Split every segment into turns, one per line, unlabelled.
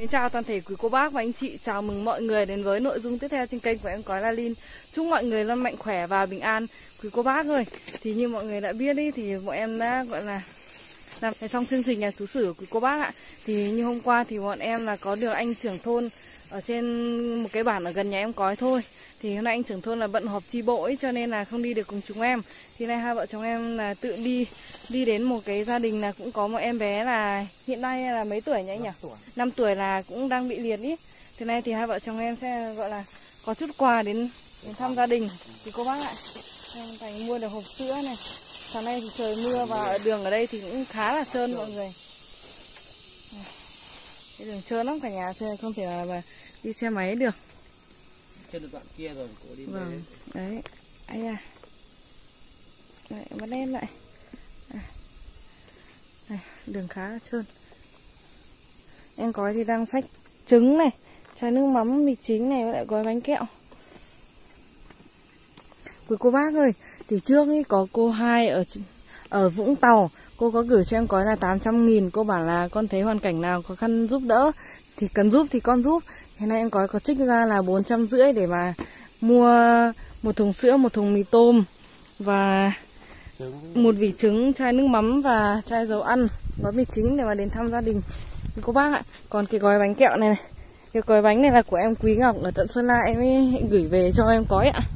Xin chào toàn thể quý cô bác và anh chị, chào mừng mọi người đến với nội dung tiếp theo trên kênh của em Cói La Linh. Chúc mọi người luôn mạnh khỏe và bình an. Quý cô bác ơi, thì như mọi người đã biết đi thì bọn em đã gọi là làm xong chương trình nhà chú sử của quý cô bác ạ. Thì như hôm qua thì bọn em là có được anh trưởng thôn ở trên một cái bản ở gần nhà em Cói thôi. Thì hôm nay anh trưởng thôn là bận họp chi bộ ấy, cho nên là không đi được cùng chúng em. Thì nay hai vợ chồng em là tự đi đến một cái gia đình là cũng có một em bé là hiện nay là mấy tuổi nhỉ anh nhỉ? 5 tuổi là cũng đang bị liệt ý. Thế này thì hai vợ chồng em sẽ gọi là có chút quà đến thăm gia đình thì cô bác ạ. Em Thành mua được hộp sữa này. Sáng nay thì trời mưa và ở đường ở đây thì cũng khá là trơn mọi người. Cái đường trơn lắm cả nhà, cho nên không thể nào mà đi xe máy được.
Trên đoạn kia rồi, cô đi
vâng. Đấy. Ấy à. Đấy, bắt lên lại. Này, đường khá là trơn. Em Cói thì đang xách trứng này, chai nước mắm, mì chính này, với lại gói bánh kẹo. Quý cô bác ơi, thì trước ý có cô hai ở Vũng Tàu, cô có gửi cho em Cói là 800.000. Cô bảo là con thấy hoàn cảnh nào khó khăn giúp đỡ thì cần giúp thì con giúp. Thế nay em Cói có trích ra là 450 để mà mua một thùng sữa, một thùng mì tôm và một vỉ trứng, chai nước mắm và chai dầu ăn, gói mì chính để mà đến thăm gia đình cô bác ạ. Còn cái gói bánh kẹo này, cái gói bánh này là của em Quý Ngọc ở tận Sơn La, em ấy gửi về cho em Cói ạ.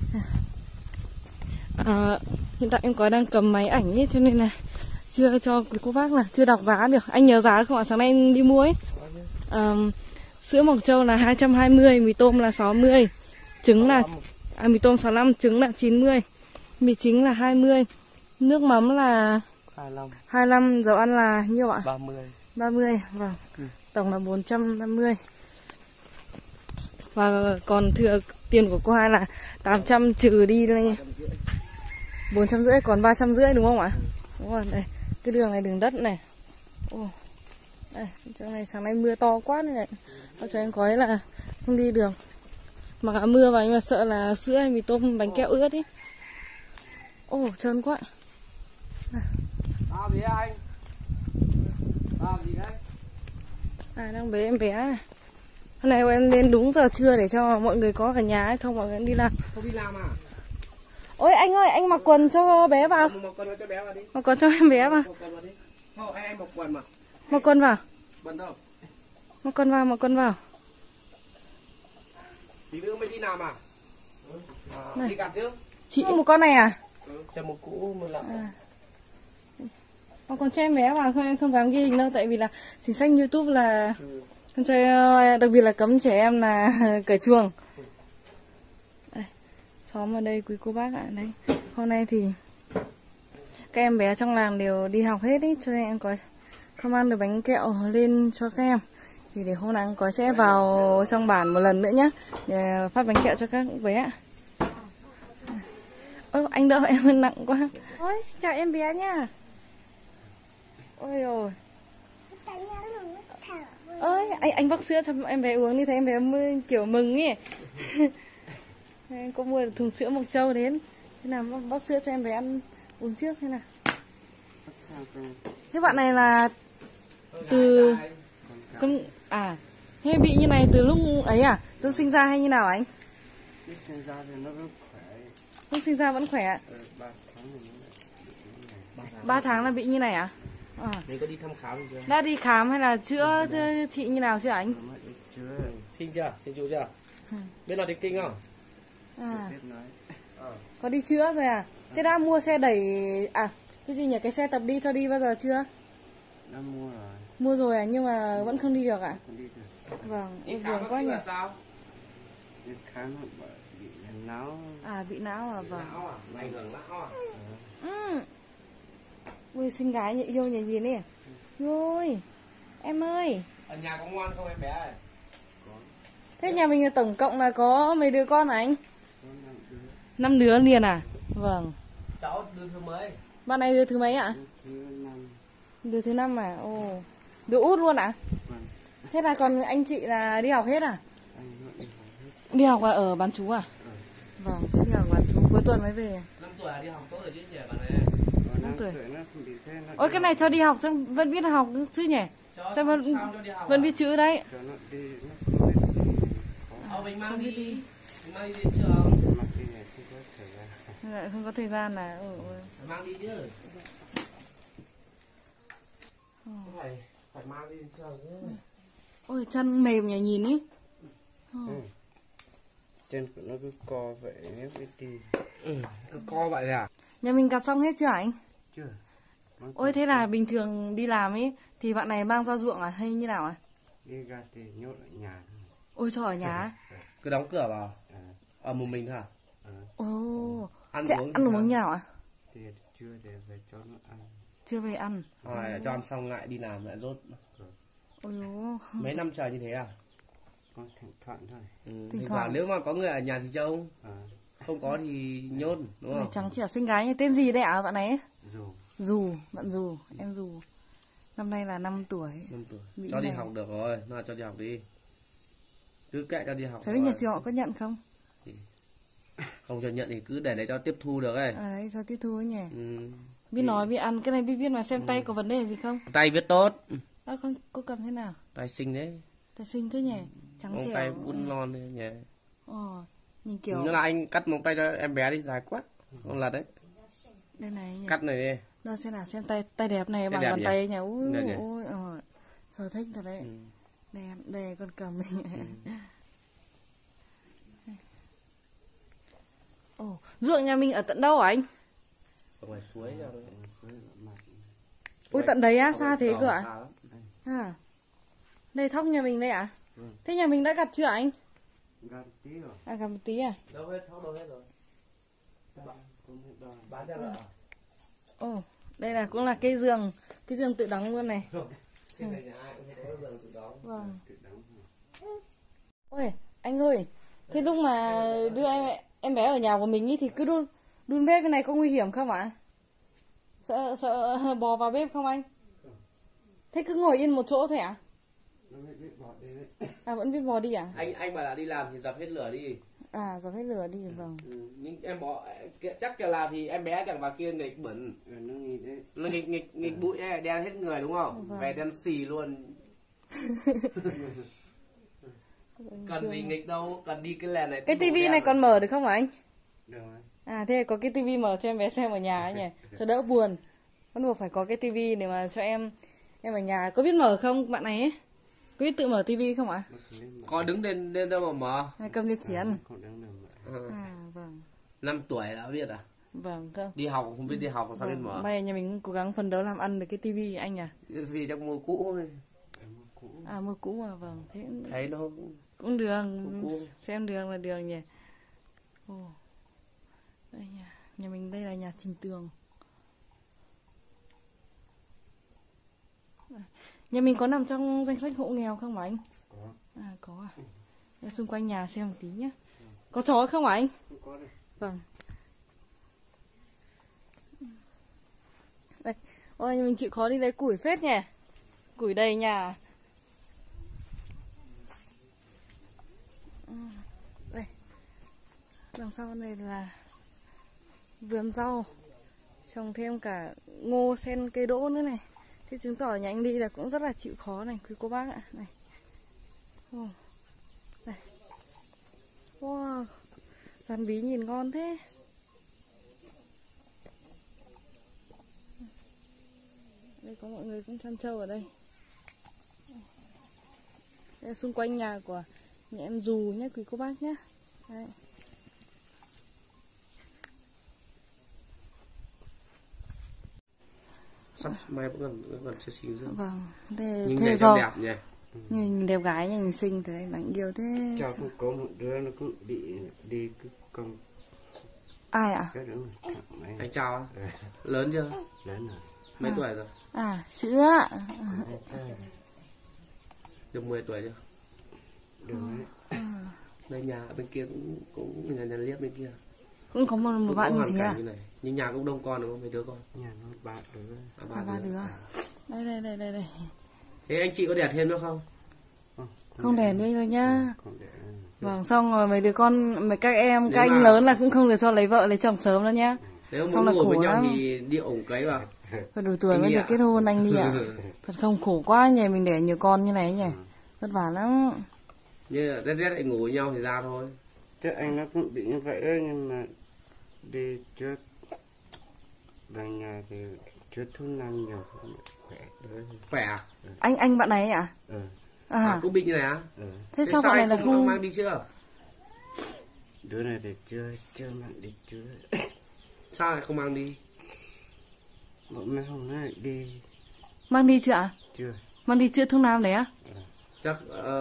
Hiện tại em Cói đang cầm máy ảnh ấy, cho nên là chưa cho quý cô bác là chưa đọc giá được. Anh nhớ giá không ạ? Sáng nay anh đi mua ấy. Sữa Mộc Châu là 220, mì tôm là 60, trứng là mì tôm 65, trứng là 90, mì chính là 20, nước mắm là 25, dầu ăn là nhiêu ạ? 30, vâng. Tổng là 450. Và còn thừa tiền của cô hai là 800 trừ đi đây 450, còn 350 đúng không ạ? Đúng rồi, đây. Cái đường này đường đất này. Đây, chỗ này sáng nay mưa to quá này. Cho em Cói là không đi được. Mà cả mưa vào nhưng mà sợ là sữa hay mì tôm bánh kẹo ướt ý. Trơn quá.
Gì anh? Gì đấy?
Đang bế em bé này. Hôm nay em lên đúng giờ trưa để cho mọi người có ở nhà hay không mọi người đi làm.
Không đi làm à?
Ôi anh ơi, anh mặc quần cho bé vào.
Mặc quần cho bé vào đi.
Mặc quần cho em bé vào.
Không, em mặc quần mà.
Mặc quần vào.
Quần đâu?
Mặc quần vào.
Tí nữa mới đi làm à? Đi gặp chứ?
Chị một con này à?
Xe một cũ một lọ.
Mà còn cho em bé vào không, em không dám ghi hình đâu, tại vì là chính sách YouTube là không cho, đặc biệt là cấm trẻ em là cởi chuồng. Đây, xóm ở đây quý cô bác ạ. Đấy, hôm nay thì các em bé trong làng đều đi học hết ý, cho nên em có không ăn được bánh kẹo lên cho các em. Thì để hôm nay em có sẽ vào trong bản một lần nữa nhé, để phát bánh kẹo cho các bé ạ. Anh đỡ em nặng quá. Ôi, chào em bé nha. Ôi rồi. Ơi, anh vắt sữa cho em bé uống, như thế em bé mới kiểu mừng ý. Em có mua được thùng sữa Mộc Châu đến. Thế nào vắt sữa cho em bé ăn uống trước xem nào. Thế bạn này là từ thế bị như này từ lúc ấy à? Từ sinh ra hay như nào anh?
Lúc sinh ra thì nó vẫn khỏe.
Lúc sinh ra vẫn khỏe ạ? 3 tháng là bị như này à?
Mình có đi thăm khám chưa?
Đã đi khám hay là chữa chị như nào chưa anh?
Xin chưa? Xin chú chưa? Biết nói tiếng Kinh không?
Có đi chữa rồi à? Thế đã mua xe đẩy cái gì nhỉ? Cái xe tập đi cho đi bao giờ chưa?
Đã mua rồi.
Mua rồi à, nhưng mà vẫn không đi được ạ?
Không đi được.
Vâng,
Đi
buồn quá nhỉ.
Sao? Đi khám bị não.
Bị não à? Vâng.
Não à? Ảnh hưởng não à?
Ui, xinh gái nhỉ, yêu nhỉ gì nè. Ôi, em ơi.
Ở nhà có ngoan không em bé ơi?
Thế nhà mình tổng cộng là có mấy đứa con hả anh? 5 đứa liền à? Vâng.
Cháu đưa thứ mấy?
Bạn này đứa thứ mấy ạ? Đứa thứ 5 à? Đứa út luôn ạ?
Vâng.
Thế là còn anh chị là đi học hết à? Đi học ở bán chú à? Vâng, đi học bán chú, cuối tuần mới về.
5 tuổi đi học tốt rồi chứ nhỉ bạn này?
5 tuổi. Ôi cái này cho đi học vẫn biết học chứ nhỉ? Sao vẫn biết chữ đấy.
cho nó đi nó
Mình mang đi. Mình mang đi đến trường.
mặc đi này không có thời gian.
Lại không có thời gian là
Mang đi chứ. Phải mang đi đến trường chứ.
ôi chân mềm nhỉ, nhìn ý.
Chân của nó cứ co vậy nếu biết đi.
Cứ co vậy à?
Nhà mình cắt xong hết chưa anh?
Chưa.
Ôi thế là bình thường đi làm ấy thì bạn này mang ra ruộng à hay như nào à?
Đi ra thì nhốt ở nhà thôi.
Ôi cho ở nhà.
Cứ đóng cửa vào. Ở một mình thôi à?
Ồ.
Ăn
Thế
uống
ăn uống như nào ạ?
Thì chưa để về cho nó ăn.
Chưa về ăn.
Rồi cho ăn xong lại đi làm lại rốt.
Ôi dồi.
Mấy năm trời như thế à?
Con thỉnh thoảng thôi.
Thỉnh thoảng nếu mà có người ở nhà thì trông. Không có thì nhốt, đúng
Người
không?
trắng trẻo xinh gái, tên gì đấy ạ bạn ấy?
Dù.
Bạn Dù, em Dù. Năm nay là 5 tuổi.
5 tuổi. Cho đi học được rồi, nó cho đi học đi. Cứ kệ cho đi học.
Cháu biết nhà trường họ có nhận không?
Không cho nhận thì cứ để đấy cho tiếp thu được ấy.
À đấy, cho tiếp thu ấy nhỉ. Biết nói, biết ăn, cái này biết viết mà xem tay có vấn đề gì không?
Tay viết tốt.
Không, cô cầm thế nào?
Tay xinh đấy.
Tay xinh thế nhỉ, trắng
Móng
trẻo.
tay bún ngon đấy nhỉ.
Nhìn kiểu.
Nữa là anh cắt móng tay cho em bé đi, dài quá. Không lật đấy.
Đây này nhỉ.
Cắt này đi.
Nó xem nào, xem tay đẹp này, bằng bàn tay nhỉ. Ôi, sở thích thật đấy. Đẹp, đây con cầm này. Ruộng nhà mình ở tận đâu hả anh?
Ở ngoài suối ra.
Ui tận đấy á, xa thế cơ ạ? Đây thóc nhà mình đây ạ? Thế nhà mình đã gặt chưa anh?
Gặt tí rồi.
Gặt một tí à?
Đâu hết, thóc đâu hết rồi. Bán ra là.
Đây là cũng là cây giường tự đóng luôn này. Vâng. Ôi, anh ơi, thế lúc mà đưa em bé ở nhà của mình ý thì cứ đun bếp cái này có nguy hiểm không ạ? Sợ bò vào bếp không anh? Thế cứ ngồi yên một chỗ thôi ạ? Vẫn biết bò đi à?
Anh bảo là đi làm thì dập hết lửa đi.
Dập hết lửa đi, vâng.
Nhưng em bỏ chắc là làm thì em bé chẳng vào kia nghịch bẩn. Nó nghịch bụi ấy, đen hết người đúng không? Về đen xì luôn. Cần gì nghịch đâu, cần đi cái lèn này.
Cái tivi này còn mở được không hả anh?
Được.
Thế có cái tivi mở cho em bé xem ở nhà ấy nhỉ, cho đỡ buồn. Bắt buộc phải có cái tivi để mà cho em ở nhà. Có biết mở không bạn này ấy? Có biết tự mở tivi không ạ?
Có đứng lên đâu mà mở.
Hay cầm điều khiển?
Vâng. 5 tuổi đã biết à?
Vâng, không.
Đi học không biết đi học sao biết mở.
May nhà mình cố gắng phấn đấu làm ăn được cái tivi anh à?
Vì trong mua cũ thôi.
Mua cũ mà, vâng. Thế
thấy nó
cũng được, xem đường là đường nhỉ. Đây nhà mình đây là nhà Trình Tường. Nhà mình có nằm trong danh sách hộ nghèo không hả anh? Có à? Để xung quanh nhà xem một tí nhé. Có chó không hả anh?
Có đây.
Vâng. Đây. Ôi mình chịu khó đi lấy củi phết nhỉ. Củi đầy nhà. Đây. Đằng sau này là vườn rau. Trồng thêm cả ngô, sen, cây đỗ nữa này. Thế chứng tỏ nhà anh đi là cũng rất là chịu khó này, quý cô bác ạ. Này. Đây. Wow. Rắn bí nhìn ngon thế. Đây có mọi người cũng chăn trâu ở đây. Đây là xung quanh nhà của nhà em Dù nhé quý cô bác nhé. Đây.
sắp mai vẫn còn chưa xíu nữa.
Vâng. Đây
nhưng
thế
do đẹp nhỉ.
Nhìn đẹp gái nhìn xinh thế đáng yêu thế.
Cháu cũng có một đứa nó cũng bị đi cái con.
Ai ạ?
Anh chào. Lớn chưa?
Lớn rồi.
Mấy tuổi rồi?
Sữa.
Được 10 tuổi chưa?
Được đấy.
Đây nhà bên kia cũng nhà liếc bên kia.
Cũng có một bạn như thế à?
Như này. Nhưng nhà cũng đông con đúng không? Mấy đứa con?
Nhà nó 3 đứa.
Ba đứa. Đây.
Thế anh chị có đẻ thêm nữa không?
Không đẻ nữa rồi nhá.
Không đẻ.
Vâng, xong rồi mấy đứa con, các anh lớn là cũng không được cho lấy vợ lấy chồng sớm nữa nhá.
Nếu muốn ngồi với nhau thì đi ổng cấy vào.
Phải đủ tuổi mới được kết hôn anh đi ạ. Thật không khổ quá nhỉ, mình đẻ nhiều con như này nhỉ. Vất vả lắm.
Như là rét lại ngủ với nhau thì ra thôi.
Chứ anh nó cũng bị như vậy đấy, nhưng mà đi trước về nhà thì trước thuốc nam nhiều khỏe đấy.
Khỏe à?
Anh bạn này ấy ạ? À,
cũng bị như này á?
thế sao bạn này là không
mang đi chưa?
Đứa này thì chưa mang đi chưa.
Sao lại không mang đi?
Mấy hôm nay đi.
Mang đi chưa ạ?
Chưa.
Mang đi chưa thuốc nam đấy á?
Chắc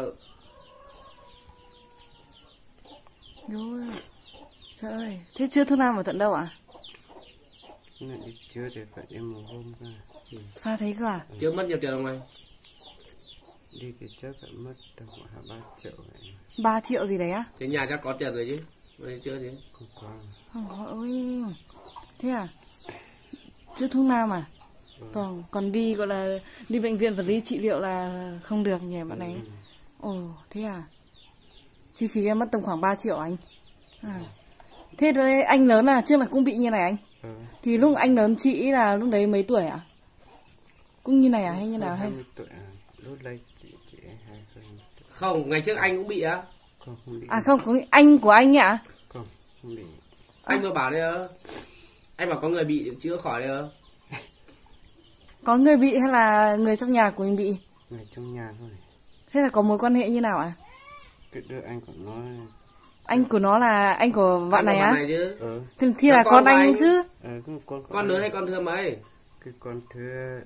Rồi. Trời ơi, thế chưa thuốc nam ở tận đâu ạ?
Này đi chưa thì phải đi một hôm cơ.
Sao thế cơ à?
Chưa mất nhiều tiền không này?
Đi thì chắc phải mất tầm khoảng 3 triệu vậy.
3 triệu gì đấy á?
Thế nhà chắc có tiền rồi chứ? Bây chưa chứ?
Không có.
Không có, ôi. Thế à? Chưa thuốc nam à? Vâng, còn đi gọi là đi bệnh viện vật lý trị liệu là không được nhỉ bạn này. Ồ, thế à? Chi phí em mất tầm khoảng 3 triệu anh. Thế đấy, anh lớn là trước là cũng bị như này anh? Thì lúc anh lớn chị là lúc đấy mấy tuổi ạ? Cũng như này à hay như nào?
20 tuổi à? Lúc đây chị 20.
Không, ngày trước anh cũng bị á?
Không bị.
À không, anh của anh ạ?
Không bị.
Anh vừa bảo đấy ơ. Anh bảo có người bị chữa khỏi đấy ơ.
Có người bị hay là người trong nhà của mình bị?
Người trong nhà thôi.
Thế là có mối quan hệ như nào ạ?
Cái đứa anh của nó.
Anh của nó là anh của bạn này á?
Này chứ.
Thì là con anh chứ.
Con lớn hay con thưa mấy?
Cái con thứ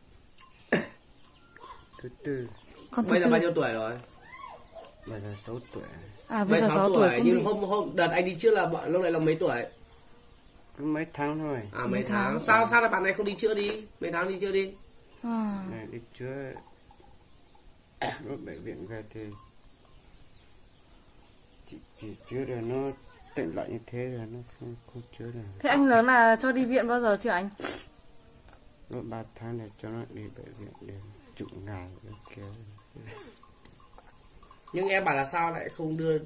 tư.
Bây giờ bao nhiêu tuổi rồi?
Bây giờ 6 tuổi.
À bây giờ 6 tuổi
nhưng hôm đợt anh đi trước là lúc đấy là mấy tuổi?
Cứ mấy tháng thôi.
À mấy tháng. Sao là bạn này không đi chữa đi? Mấy tháng đi chữa đi?
Này đi chữa. Lúc bệnh viện về thì chỉ chữa rồi nó tịnh lại như thế rồi nó không chữa được.
Thế anh lớn là cho đi viện bao giờ chưa anh?
Lúc 3 tháng này cho nó đi bệnh viện để chụp ngày kia.
Nhưng em bảo là sao lại không đưa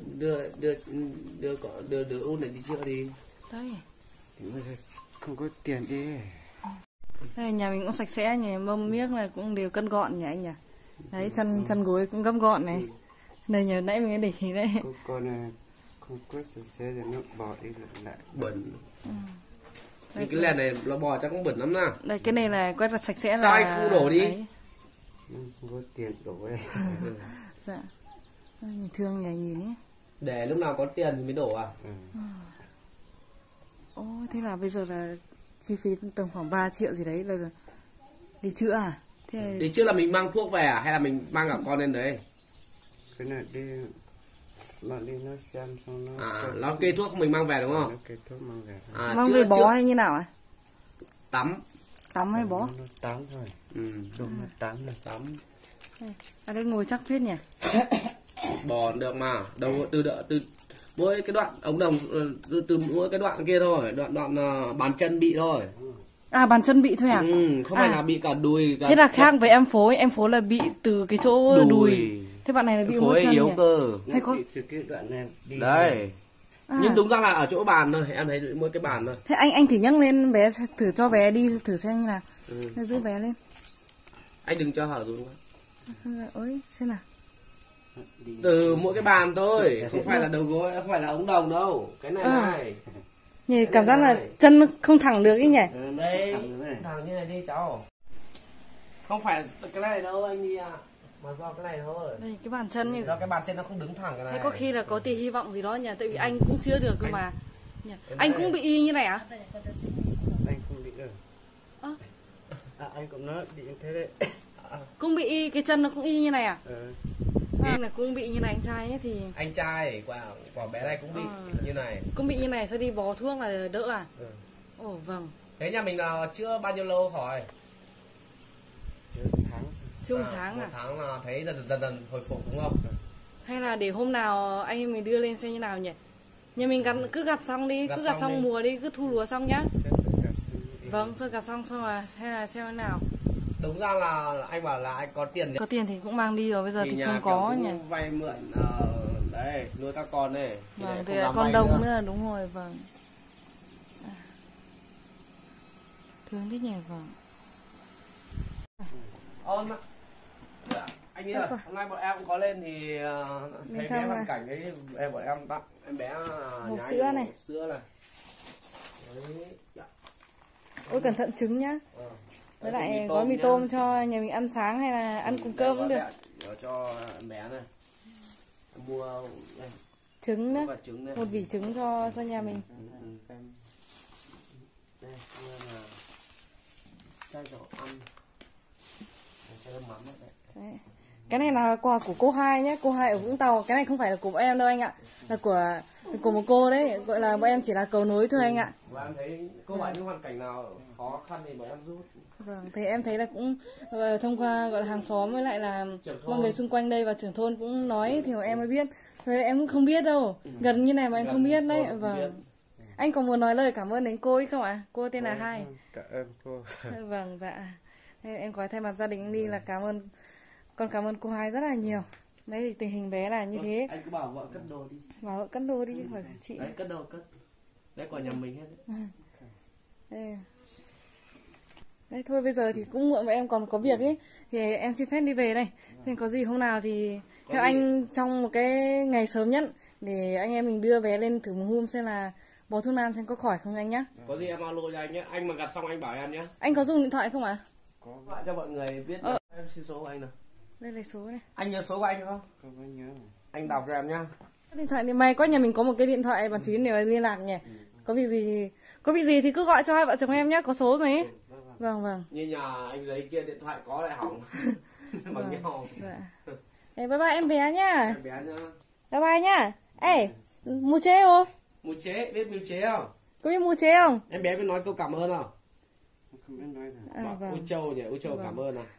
út này đi chữa đi?
Đấy.
Thì bây giờ không có tiền đi.
Đây nhà mình cũng sạch sẽ nhỉ, mâm miếc là cũng đều cân gọn nhỉ anh nhỉ. Đấy chăn gối cũng gấp gọn này. Này nhờ nãy mình để ý đấy.
Con này không có sạch sẽ rồi nó bỏ đi lại
bẩn. Cái lèn này nó bò chắc cũng bẩn lắm nè.
Đây cái này là quét là sạch sẽ.
Sao anh không đổ đi?
Đấy. Không có tiền đổ ấy.
Dạ. Nhìn thương nhỉ nhìn ấy.
Để lúc nào có tiền thì mới đổ à?
Ồ, thế là bây giờ là chi phí tầm khoảng 3 triệu gì đấy là đi chữa à? Thế...
Đi chữa là mình mang thuốc về à? Hay là mình mang cả con lên đấy?
Cái này đi mà đi nó xem xong nó.
Nó kê thuốc mình mang về đúng không?
Nó kê thuốc mang về.
Mang về bó hay như nào ạ?
Tắm.
Tắm hay bó?
Nó tắm thôi. Đúng là tắm rồi.
Tắm.
Ở đây ngồi chắc phết nhỉ?
Bò được mà. Đầu từ mỗi cái đoạn ống đồng từ mỗi cái đoạn kia thôi, đoạn bàn chân bị thôi.
À bàn chân bị thôi à?
Không phải là bị cả đùi cả.
Thế là khác với em phối là bị từ cái chỗ đùi. Thế bạn này là bị mỗi chân
yếu
nhỉ?
cơ.
Hay có từ cái đoạn này đi.
Đấy. Nhưng đúng ra là ở chỗ bàn thôi, em thấy mỗi cái bàn thôi.
Thế anh thử nhấc lên bé thử cho bé đi thử xem như nào. Giữ bé lên.
Anh đừng cho hở xuống.
Ôi, xem nào.
Từ mỗi cái bàn thôi, không phải là đầu gối, không phải là ống đồng đâu. Cái này này.
Nhìn cảm giác là chân không thẳng được ý nhỉ?
Đây, thẳng như này đi cháu. Không phải cái này đâu anh đi à. Mà do cái này thôi.
Đây cái bàn chân như
do cái bàn chân nó không đứng thẳng cái này.
Thế có khi là có tí hy vọng gì đó nhỉ? Tại vì anh cũng chưa được cơ mà. Anh cũng bị y như này à?
Anh không bị được. Anh cũng nói bị như thế đấy.
Cũng bị y, cái chân nó cũng y như này à? Anh là cũng bị như này anh trai ấy thì.
Anh trai quả bé này cũng bị như này.
Cũng bị như này sao đi bó thuốc là đỡ à? Ồ vâng.
Thế nhà mình là chưa bao nhiêu lâu khỏi?
Chưa một tháng à?
Một tháng là thấy dần hồi phục đúng không?
Hay là để hôm nào anh em mình đưa lên xem như nào nhỉ? Nhà mình cứ gặt xong đi, cứ gặt xong mùa đi, cứ thu lúa xong nhá. Vâng, rồi gặt xong à, hay là xem thế nào?
Đúng ra là anh bảo là anh có tiền.
Có tiền thì cũng mang đi rồi, bây giờ thì không có nhỉ.
Vay mượn đấy, nuôi các con này.
Vâng, thì con đông nữa là đúng rồi, vâng. Thương thế nhỉ, vâng.
Ôn ạ. Anh nghĩ là hôm nay bọn em cũng có lên thì thấy bé hoàn cảnh đấy, bọn em tặng em bé
hộp sữa này.
Sữa này. Đấy.
Ôi cẩn thận trứng nhá. Với lại gói mì tôm cho nhà mình ăn sáng hay là ăn cùng cơm cũng được.
Cho em bé này. Mua
trứng nữa, một vỉ trứng cho nhà mình.
Đây, là chai dầu ăn. Chai mắm đấy.
Cái này là quà của cô Hai nhé, cô Hai ở Vũng Tàu. Cái này không phải là của bọn em đâu anh ạ, là của một cô đấy, gọi là bọn em chỉ là cầu nối thôi anh ạ.
Và em thấy cô hỏi những hoàn cảnh nào khó khăn thì bọn em giúp.
Vâng, thì em thấy là cũng thông qua gọi là hàng xóm với lại là mọi người xung quanh đây và trưởng thôn cũng nói thì em mới biết. Thế em cũng không biết đâu, gần như này mà anh không biết đấy. Vâng. Anh có muốn nói lời cảm ơn đến cô ấy không ạ? Cô tên là Hai.
Cảm ơn cô.
Vâng, dạ. Em có thay mặt gia đình đi là con cảm ơn cô Hai rất là nhiều. Đấy thì tình hình bé là như thế.
Anh cứ bảo vợ cất đồ đi.
Bảo vợ cất đồ đi chứ phải chị.
Đấy, cất đồ cất. Đấy quả nhà mình hết đấy.
Đấy thôi bây giờ thì cũng muộn và em còn có việc ấy, thì em xin phép đi về đây. Thì có gì hôm nào thì theo anh trong một cái ngày sớm nhất để anh em mình đưa bé lên thử một hôm xem là bò thuốc nam xem có khỏi không anh nhá.
Có gì em alo cho anh nhé, anh mà gặt xong anh bảo em nhé.
Anh có dùng điện thoại không ạ?
Có gọi cho mọi người biết. Em xin số của anh nào.
Đây là số này.
Anh nhớ số của anh không?
Không có nhớ.
Anh đọc cho em nhá.
Điện thoại thì may quá nhà mình có một cái điện thoại bàn phím để liên lạc nhỉ. Có việc gì thì cứ gọi cho hai vợ chồng em nhé, có số rồi ấy. Vâng.
Như nhà anh giấy kia điện thoại có lại hỏng. Bằng nhau.
Dạ. Bye bye em bé nhá.
Em bé nhá.
Bye bye nhá. Ê, mua chế không?
Mua chế, biết mua chế không?
Có biết mua chế không?
Em bé biết nói câu cảm ơn không?
Không biết nói nào.
Bảo Ôi Châu nhỉ, Ôi Châu cảm ơn nào.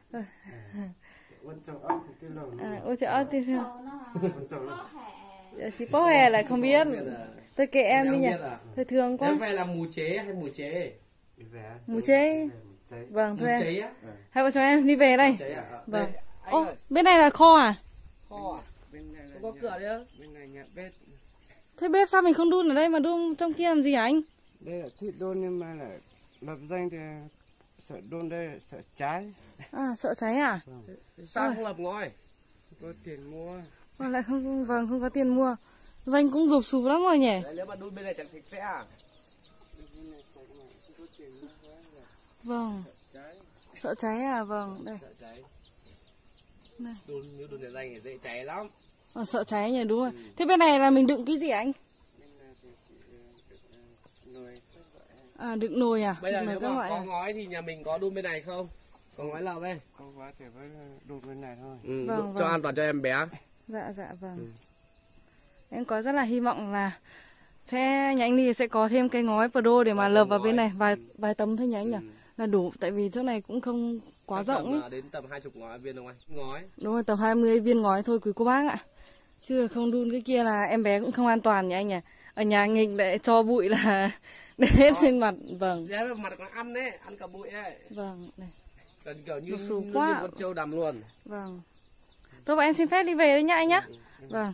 Ôi Châu ốc thì tiêu lòng.
Ôi trời ơi, tiêu lòng.
Ôi Châu nó.
Chị có hè lại không biết. Tôi kệ em đi nhỉ. Thôi thương quá.
Em về là mù chế hay mù chế?
Mù chế. Vâng, thôi em.
Chế á?
Hai vợ chồng em đi về đây.
Chế à?
Vâng. Ô, bên này là kho à?
Kho à?
Bên này là
có cửa đấy á?
Bên này nhà bếp.
Thế bếp sao mình không đun ở đây mà đun trong kia làm gì hả anh?
Đây là thịt đun nhưng mà lại lập danh thì sợ đun đây sợ cháy.
À, sợ cháy à?
Vâng.
Sao không lập ngói?
Có tiền mua.
Mà lại không có tiền mua. Danh cũng rụp sụp lắm rồi nhỉ?
Đấy, nếu mà đun bên này chẳng sạch sẽ à?
Bên này sạch mà không có tiền mua quá là
Vâng.
cháy.
Sợ cháy à? Vâng, đây.
Sợ cháy.
Này.
Nếu đun để danh thì dễ cháy lắm.
Sợ cháy nhỉ, đúng rồi. Thế bên này là mình đựng cái gì anh?
Bên này thì chỉ đựng nồi các loại.
À, đựng nồi à?
Bây giờ
Nồi
nếu mà có ngói thì nhà mình có đun bên này không? Có ngói lợp ấy.
Không quá thì với đun bên này thôi.
Vâng,
cho
vâng.
an toàn cho em bé.
Dạ vâng. Em có rất là hy vọng là nhà anh Ly sẽ có thêm cái ngói Pro để mà lợp vào bên này vài tấm thôi nhỉ anh nhỉ? Là đủ, tại vì chỗ này cũng không quá rộng ấy.
Đến tầm 20 ngói viên không anh? Ngói.
Đúng rồi, tầm 20 viên ngói thôi quý cô bác ạ. Chứ không đun cái kia là em bé cũng không an toàn nhỉ anh nhỉ? Ở nhà nghịch lại cho bụi là để hết lên mặt. Vâng.
Để lên mặt còn ăn đấy, ăn cả bụi đấy.
Vâng, này.
Gần kiểu như
quá.
con trâu đầm luôn.
Vâng. Thôi bọn em xin phép đi về đấy nhá anh nhá. Vâng.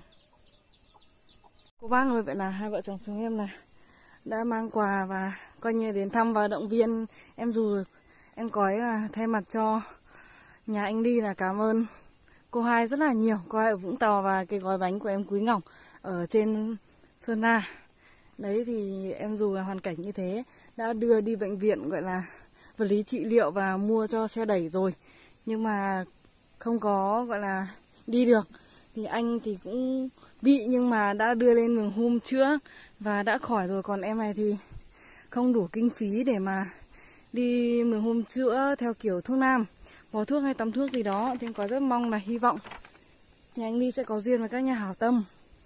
Cô bác ơi, vậy là hai vợ chồng chúng em là đã mang quà và coi như đến thăm và động viên em dù em có thay mặt cho nhà anh Ly là cảm ơn cô Hai rất là nhiều. Cô Hai ở Vũng Tàu và cái gói bánh của em Quý Ngọc ở trên Sơn La. Đấy thì em dù là hoàn cảnh như thế đã đưa đi bệnh viện gọi là vật lý trị liệu và mua cho xe đẩy rồi. Nhưng mà không có gọi là đi được. Thì anh thì cũng bị nhưng mà đã đưa lên Mường Hum chữa và đã khỏi rồi. Còn em này thì không đủ kinh phí để mà đi Mường Hum chữa theo kiểu thuốc nam, bò thuốc hay tắm thuốc gì đó. Thì em có rất mong là hy vọng nhà anh Ly sẽ có duyên với các nhà hảo tâm.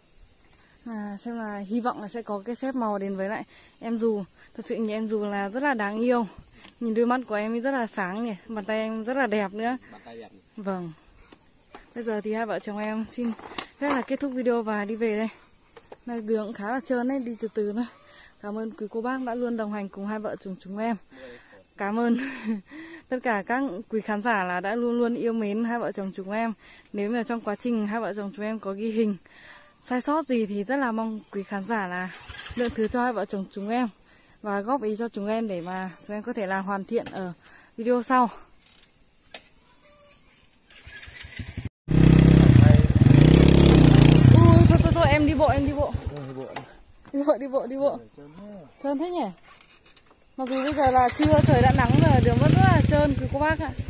Xem là hy vọng là sẽ có cái phép màu đến với lại em dù. Thật sự như em dù là rất là đáng yêu. Nhìn đôi mắt của em rất là sáng nhỉ, bàn tay em rất là đẹp nữa.
Bàn tay đẹp.
Vâng. Bây giờ thì hai vợ chồng em xin phép là kết thúc video và đi về đây. Này đường cũng khá là trơn đấy, đi từ từ thôi. Cảm ơn quý cô bác đã luôn đồng hành cùng hai vợ chồng chúng em. Cảm ơn tất cả các quý khán giả là đã luôn luôn yêu mến hai vợ chồng chúng em. Nếu mà trong quá trình hai vợ chồng chúng em có ghi hình sai sót gì thì rất là mong quý khán giả là lượng thứ cho hai vợ chồng chúng em và góp ý cho chúng em để mà chúng em có thể làm hoàn thiện ở video sau. đi bộ, đi bộ. Trơn thế nhỉ? Mặc dù bây giờ là trưa trời đã nắng rồi, đường vẫn rất là trơn quý cô bác ạ.